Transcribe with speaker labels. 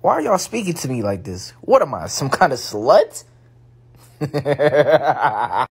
Speaker 1: Why are y'all speaking to me like this? What am I, some kind of slut?